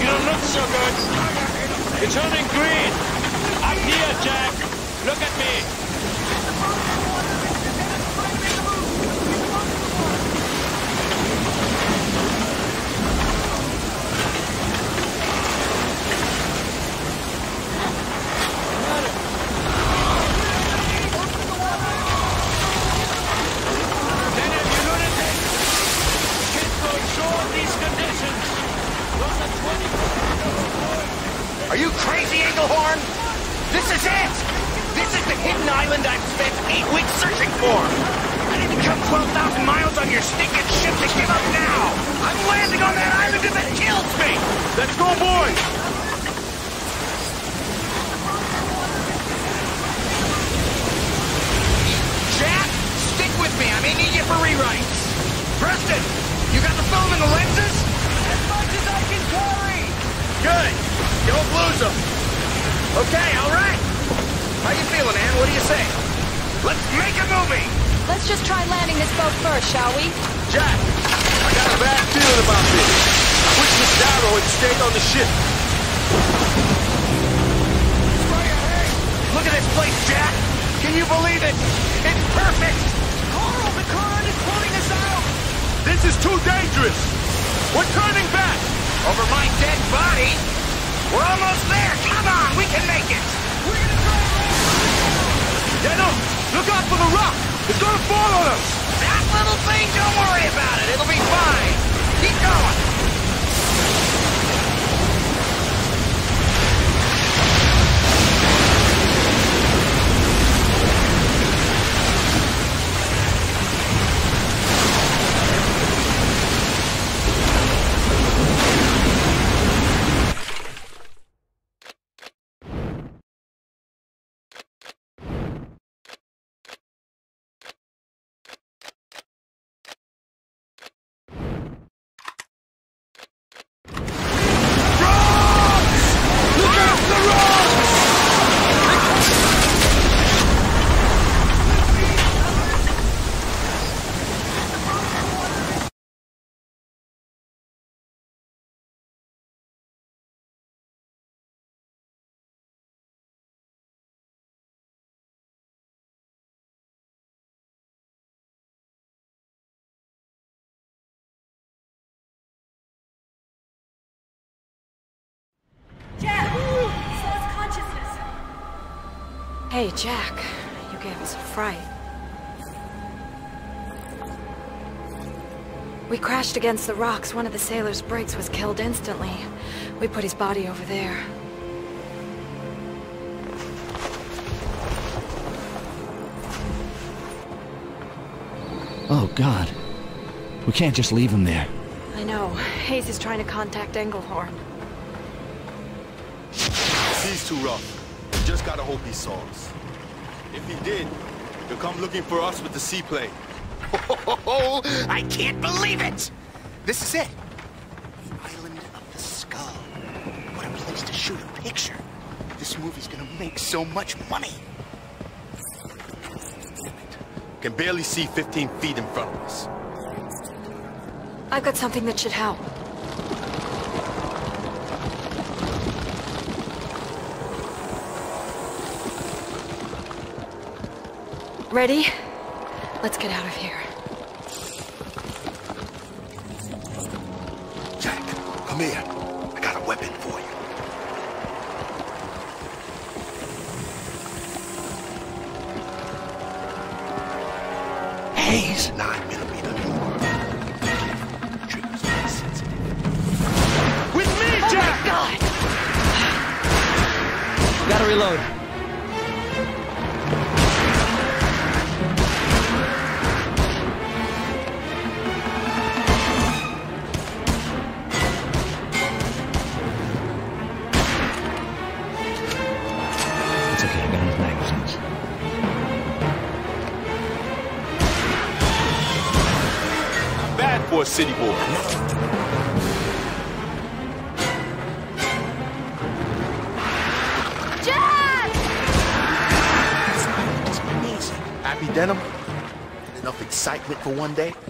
don't look so good. It's turning green. Up here, Jack. Look at me. Are you crazy, Engelhorn? This is it! This is the hidden island I've spent 8 weeks searching for! I didn't come 12,000 miles on your stinking ship to give up now! I'm landing on that island if it kills me! Let's go, boys! Jack, stick with me. I may need you for rewrites. Preston, you got the film and the lenses? As much as I can carry! Good. You don't lose them. Okay, all right. How you feeling, Ann? What do you say? Let's make a movie! Let's just try landing this boat first, shall we? Jack, I got a bad feeling about this. I wish Miss Darrow had stayed on the ship. Look at this place, Jack! Can you believe it? It's perfect! Carl, the current is pulling us out! This is too dangerous. We're turning back. Over my dead body? We're almost there! Come on, we can make it! We're gonna try Yeah, no, look out for the rock. It's gonna fall on us. That little thing, don't worry about it. It'll be fine. Keep going. Hey, Jack. You gave us a fright. We crashed against the rocks. One of the sailors' brakes was killed instantly. We put his body over there. Oh, God. We can't just leave him there. I know. Hayes is trying to contact Engelhorn. Sea's too rough. We just gotta hope he saw us. If he did, he'll come looking for us with the seaplane. Oh, I can't believe it! This is it. The Island of the Skull. What a place to shoot a picture. This movie's gonna make so much money. Can barely see 15 feet in front of us. I've got something that should help. Ready? Let's get out of here. Jack, come here. I got a weapon for you. Hayes, 9mm more. Trigger's very sensitive. With me, Jack! Oh my God! Gotta reload. It's okay, I got enough magazines. Bad for a city boy. Jack! It's amazing. Happy denim? Enough excitement for one day?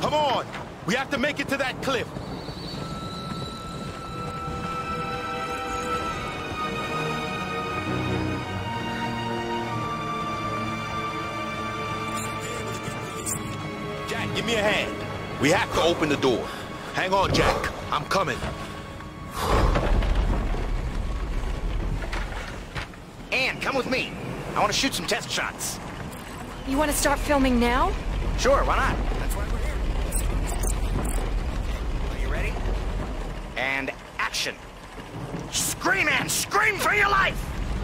Come on! We have to make it to that cliff. Jack, give me a hand. We have to open the door. Hang on, Jack. I'm coming. Ann, come with me. I want to shoot some test shots. You want to start filming now? Sure, why not? That's why we're here. Are you ready? And action. Scream, Ann! Scream for your life!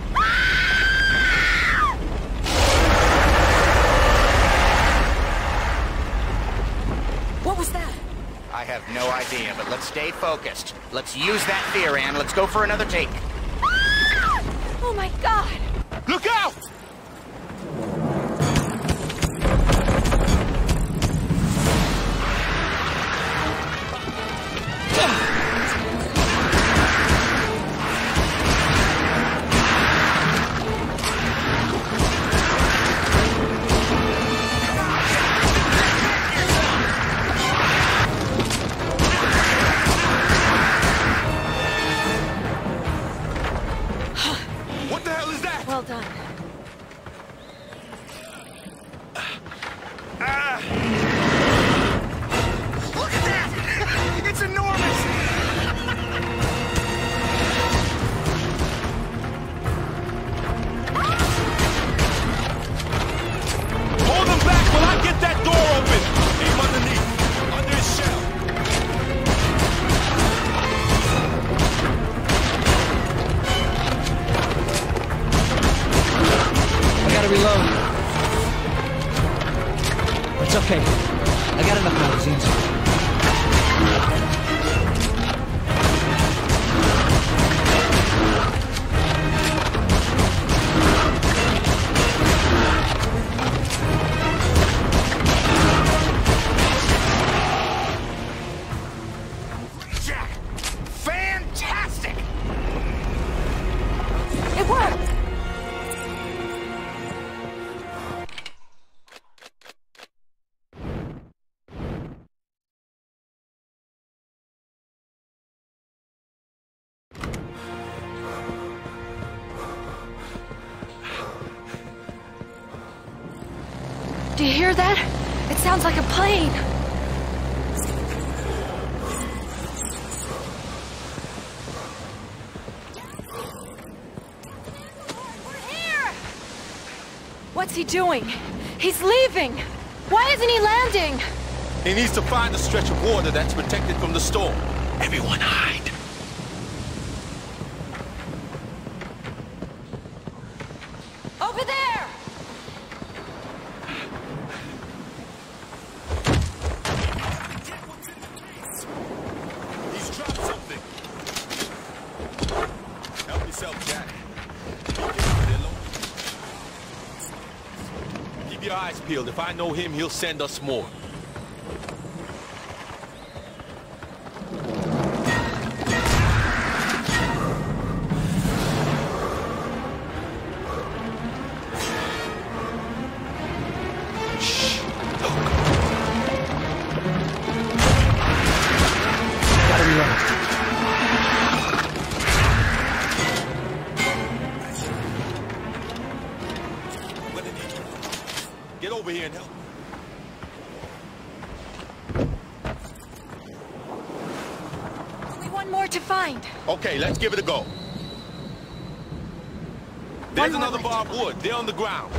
What was that? I have no idea, but let's stay focused. Let's use that fear, Ann. Let's go for another take. Oh my God! Look out! Well done. Look at that! It's enormous! Hold him back while I get that door open! Aim underneath, under his shell. I gotta reload. It's okay. I got enough magazines. Jack! Fantastic! It worked! Do you hear that? It sounds like a plane. We're here! What's he doing? He's leaving! Why isn't he landing? He needs to find a stretch of water that's protected from the storm. Everyone hide. Over there! He's dropped something. Help yourself, Jack. Keep your eyes peeled. If I know him, he'll send us more. Gotta reload. Get over here and help. Only one more to find. Okay, let's give it a go. There's One more another left. bar of wood. They're on the ground.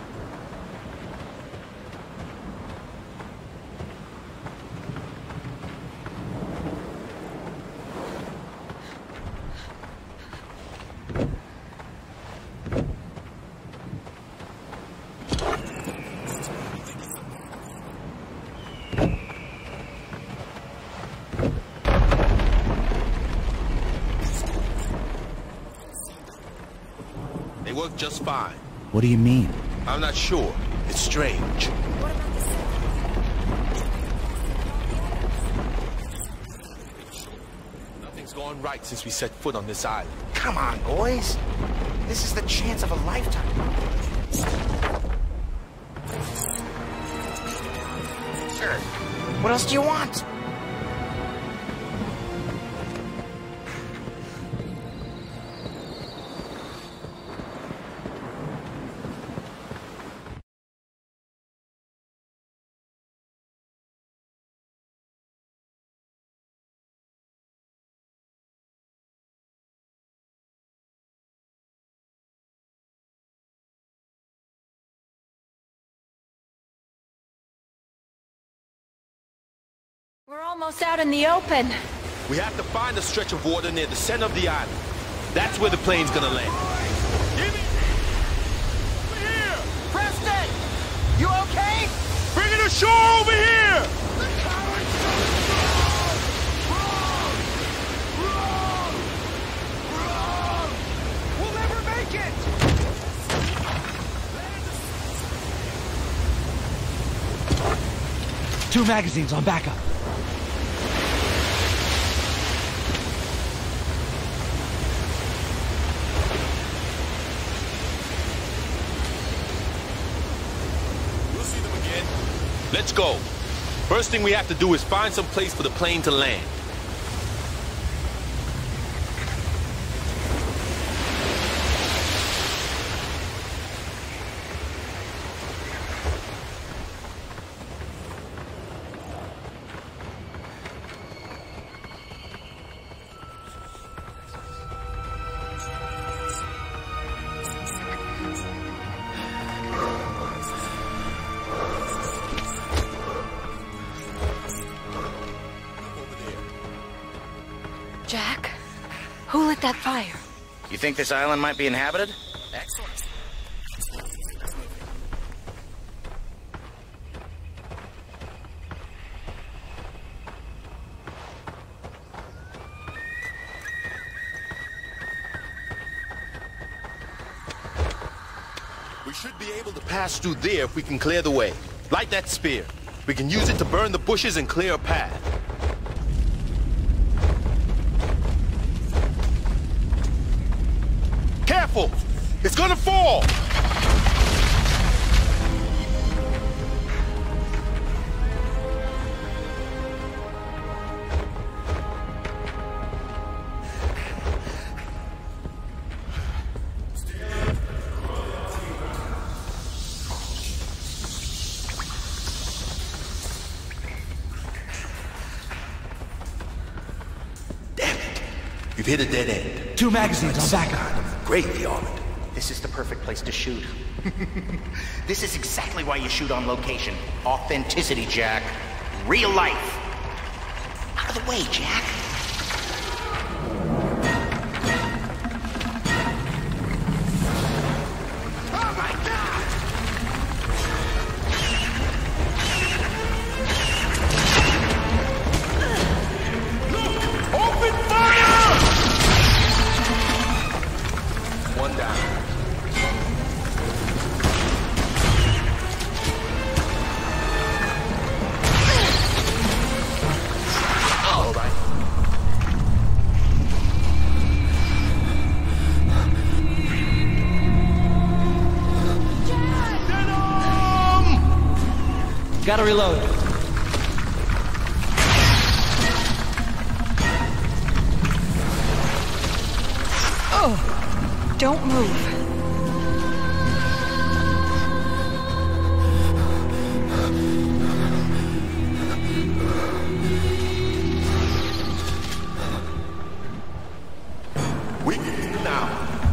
They work just fine. What do you mean? I'm not sure. It's strange. What about the Nothing's gone right since we set foot on this island. Come on, boys. This is the chance of a lifetime. Sir, what What else do you want? We're almost out in the open. We have to find a stretch of water near the center of the island. That's where the plane's gonna land. Give me... Over here! Preston! You okay? Bring it ashore over here! We'll never make it! Two magazines on backup. We'll see them again. Let's go. First thing we have to do is find some place for the plane to land. Jack? Who lit that fire? You think this island might be inhabited? Excellent. We should be able to pass through there if we can clear the way. Light that spear. We can use it to burn the bushes and clear a path. Careful! It's gonna fall! Damn it! You've hit a dead end. Two magazines on backup. Graveyard. This is the perfect place to shoot. This is exactly why you shoot on location. Authenticity, Jack. Real life. Out of the way, Jack. Oh my God! Open fire! One down. All right. Gotta reload. Oh, don't move. We can now.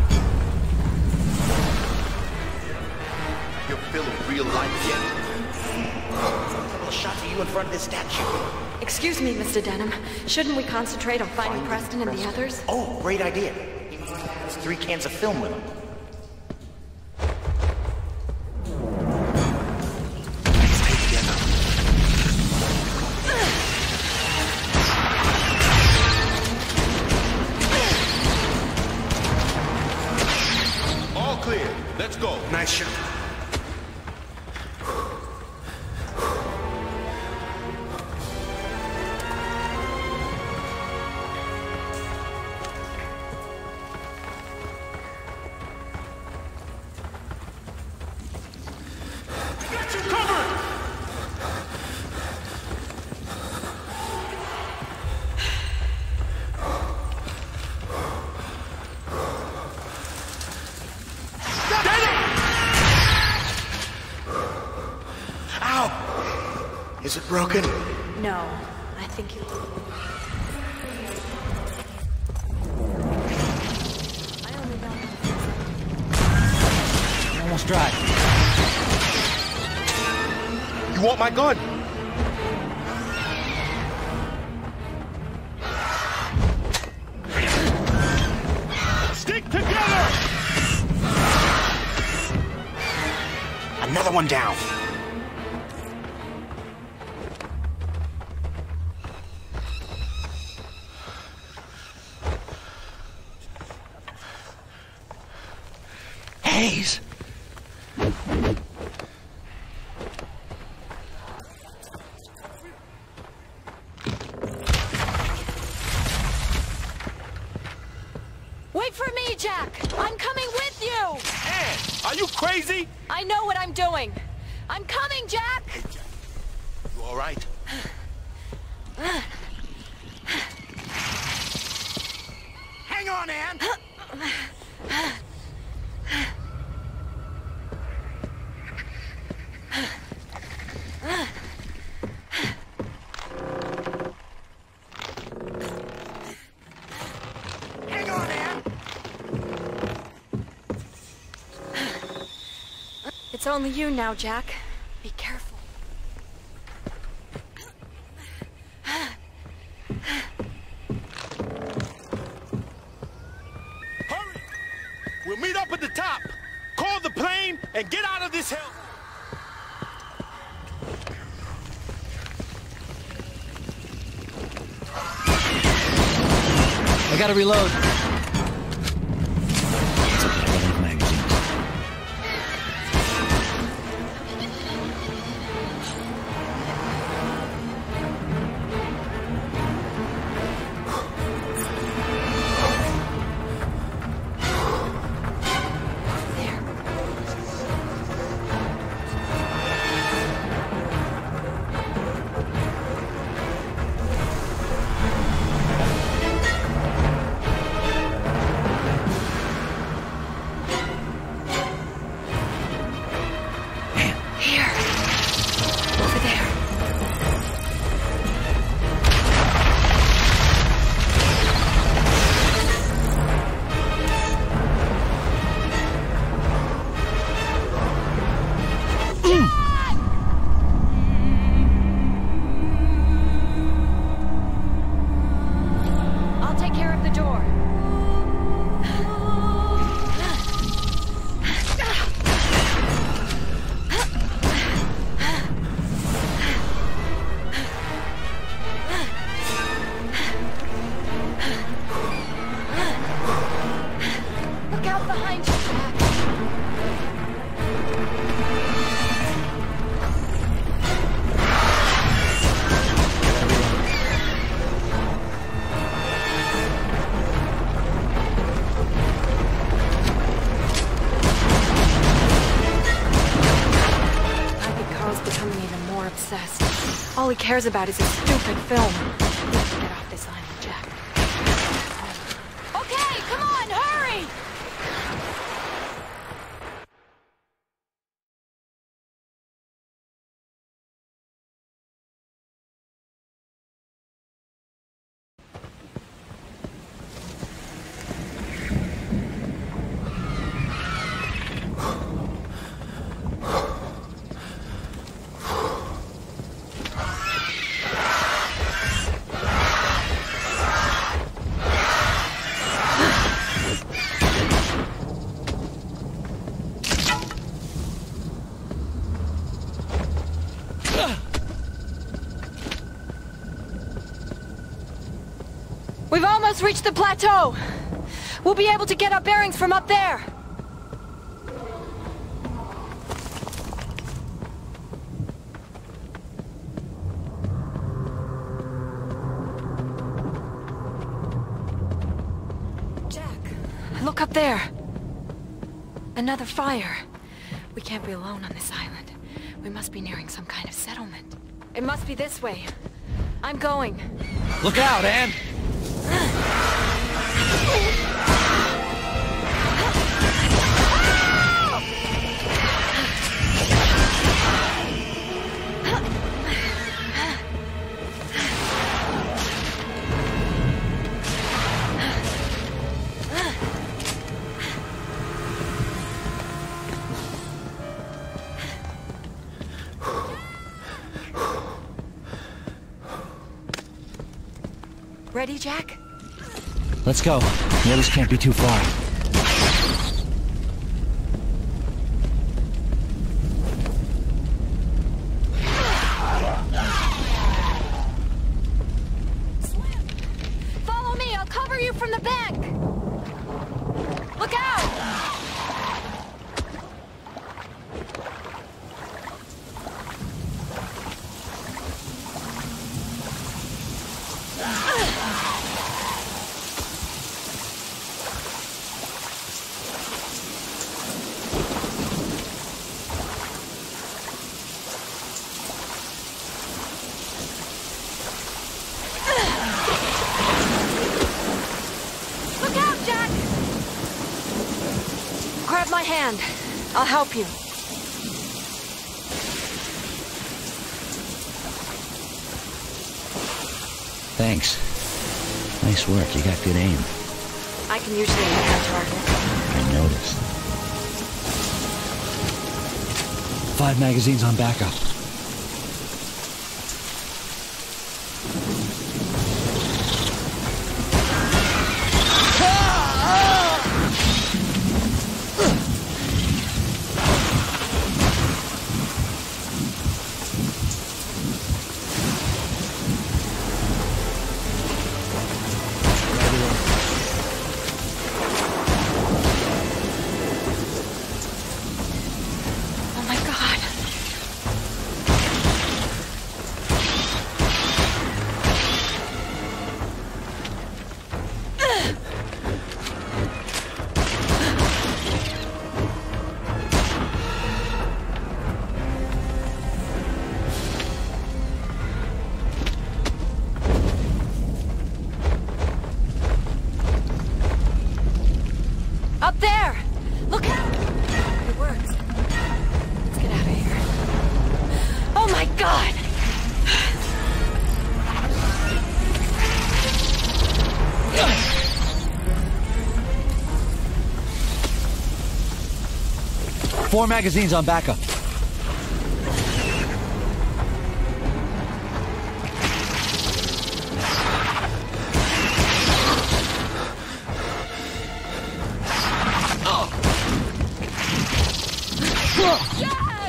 You feel real life yet? A little shot to you in front of this statue. Excuse me, Mr. Denham. Shouldn't we concentrate on finding Preston and the others? Oh, great idea. He must have 3 cans of film with him. All clear. Let's go. Nice shot. Is it broken? No, I think you... I only know... You're almost dry. You want my gun? Stick together! Another one down. Hayes! Wait for me, Jack! I'm coming with you! Ann, are you crazy? I know what I'm doing! I'm coming, Jack! You all right? Hang on, Ann! Hang on, Ann! It's only you now, Jack. Be careful. Hurry! We'll meet up at the top. Call the plane and get out of this hell. I gotta reload. Magazines. Here. Over there. I'll take care of the door. Look out behind you, Jack. I think Carl's becoming even more obsessed. All he cares about is his stupid film. We have to get off this island, Jack. Okay, come on, hurry! We've almost reached the plateau. We'll be able to get our bearings from up there. Jack, look up there. Another fire. We can't be alone on this island. We must be nearing some kind of settlement. It must be this way. I'm going. Look out, Ann! Ready, Jack? Let's go. The others can't be too far. Follow me, I'll cover you from the bank! Look out! Look out, Jack! Grab my hand. I'll help you. Thanks. Nice work. You got good aim. I can usually hit our target. I noticed. 5 magazines on backup. Oh my god. Up there! Look out! It works. Let's get out of here. Oh my god! Four magazines on backup. Jack!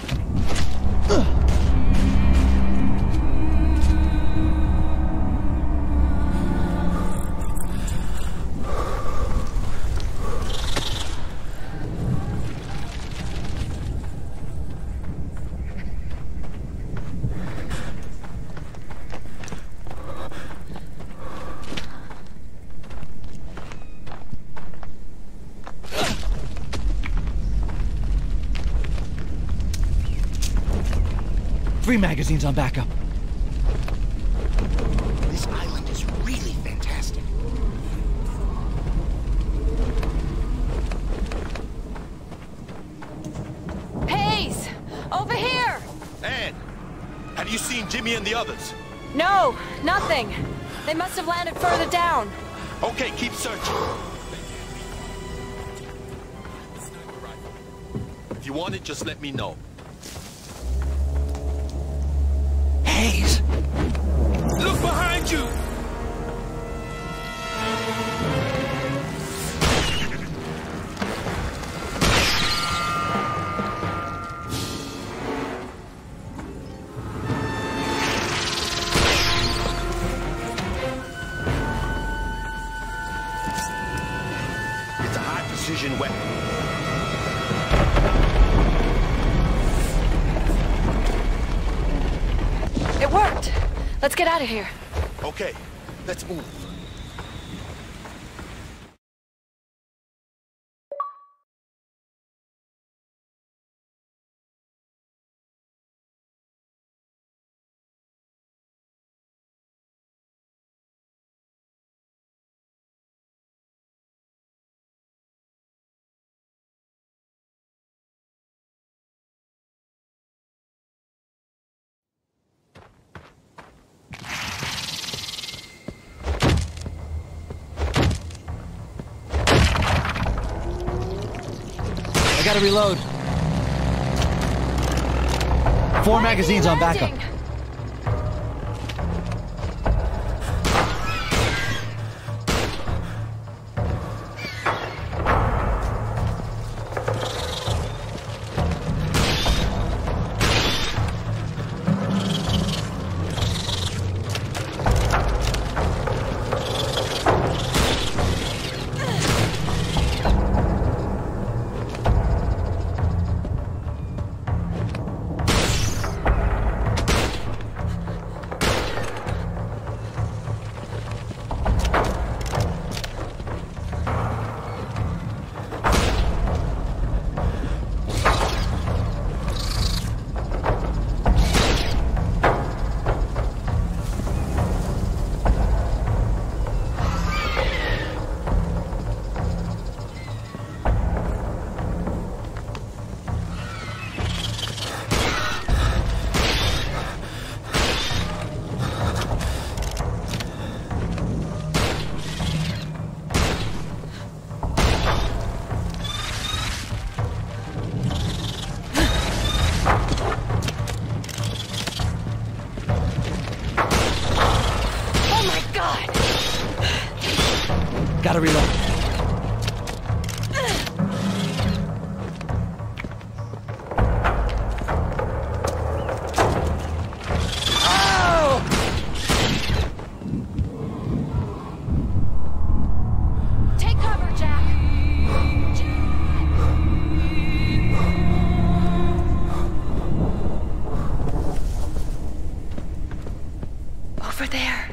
Three magazines on backup. This island is really fantastic. Hayes! Over here! Ann, have you seen Jimmy and the others? No, nothing. They must have landed further down. Okay, keep searching. If you want it, just let me know. Hayes! Look behind you! It's a high-precision weapon. It worked. Let's get out of here. Okay, let's move. I gotta reload. 4 magazines on backup. Gotta reload. Take cover, Jack! Over there.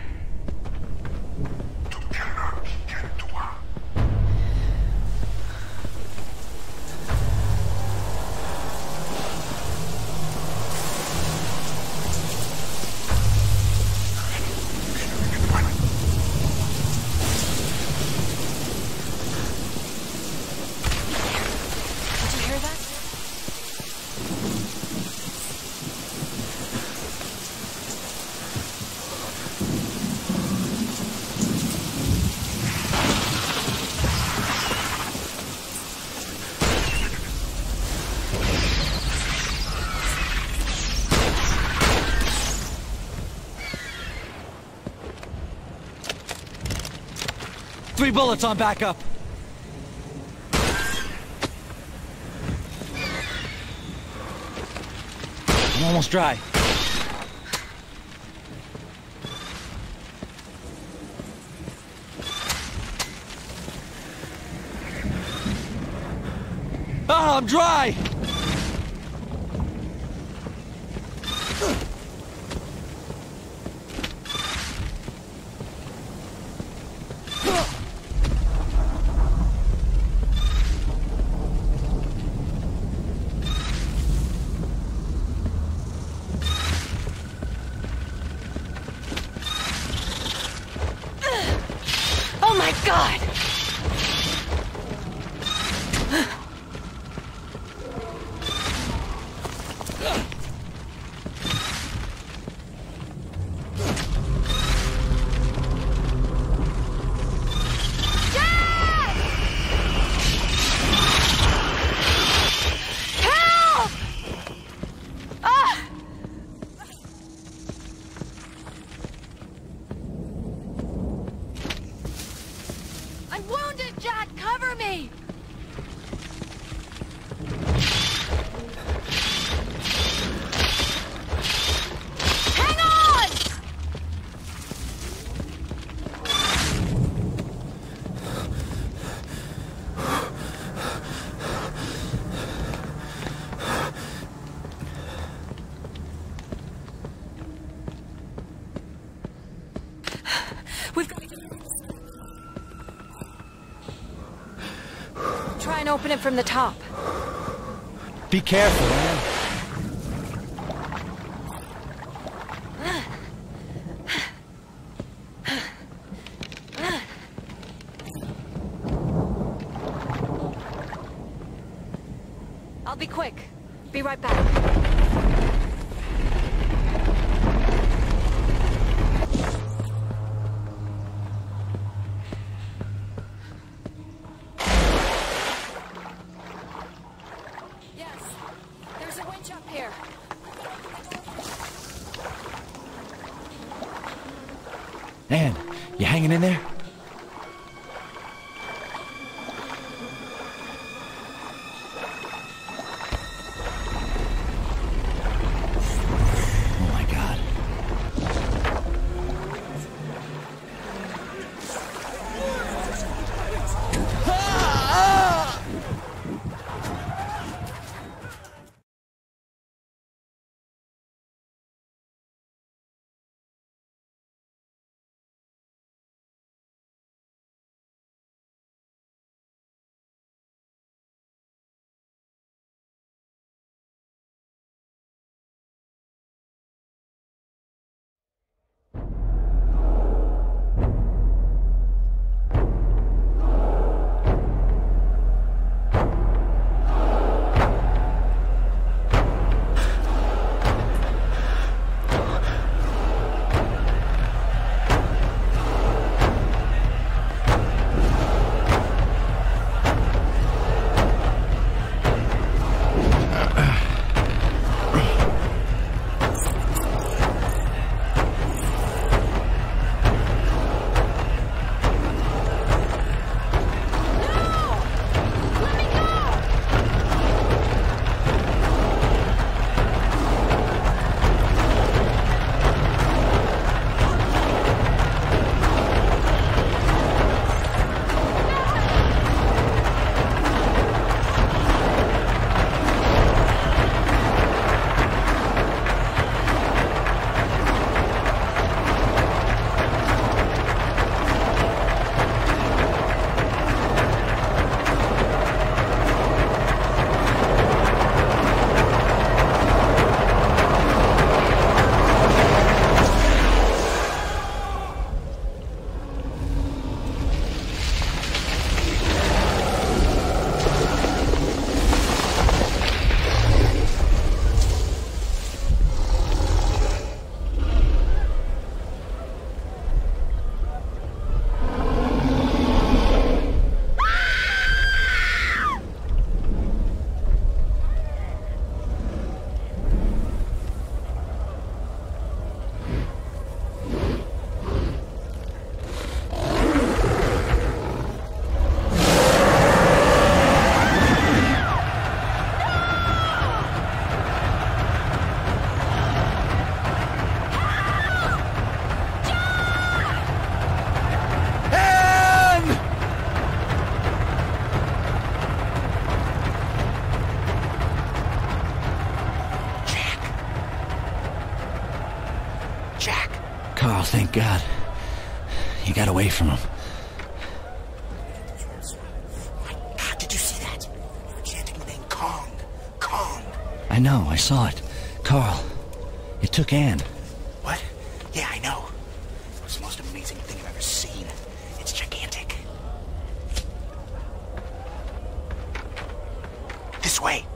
Did you hear that? Three bullets on backup. I'm almost dry. Oh, I'm dry! Oh my God! Jack! Help! Ah! I'm wounded, Jack! Cover me! Hang on! We've got to try and open it from the top. Be careful, man. I'll be quick. Be right back. Yes, there's a winch up here. Ann, you hanging in there? Carl, thank God. You got away from him. God, did you see that? Chanting the name Kong. Kong. I know, I saw it. Carl, it took Anne. What? Yeah, I know. It's the most amazing thing I've ever seen. It's gigantic. This way.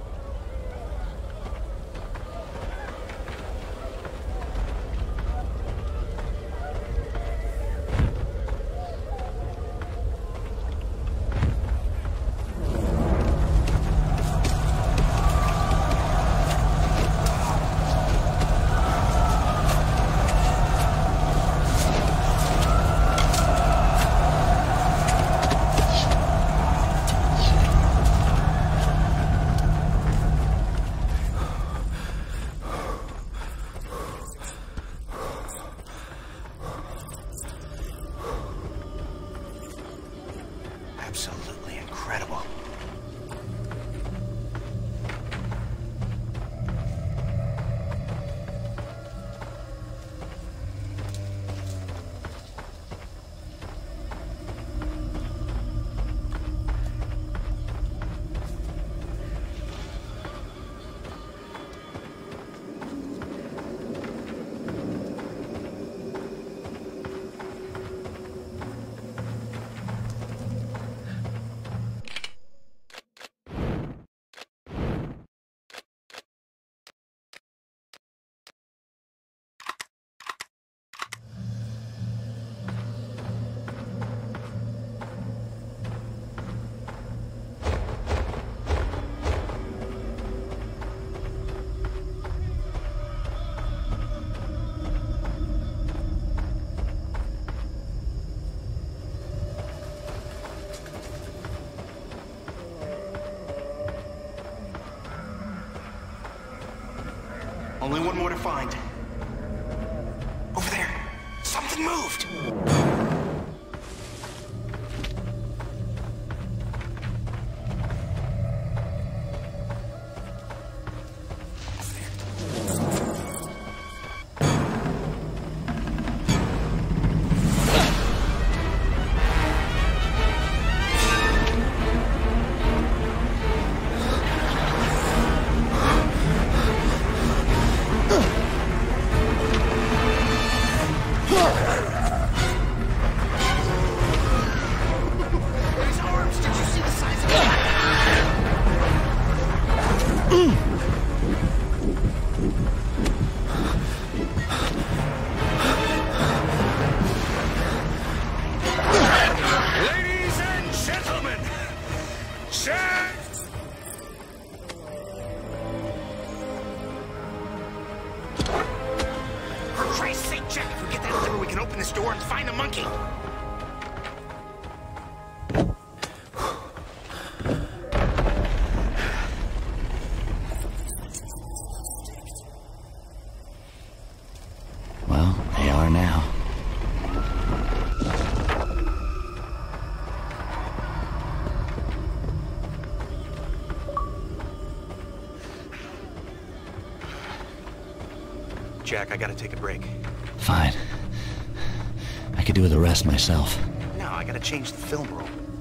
Absolutely incredible. Only one more to find. Over there. Something moved. Ladies and gentlemen, Jack! For Christ's sake, Jack, if we get that lever, we can open this door and find the monkey. Well, they are now. Jack, I gotta take a break. Fine. I could do the rest myself. No, I gotta change the film roll.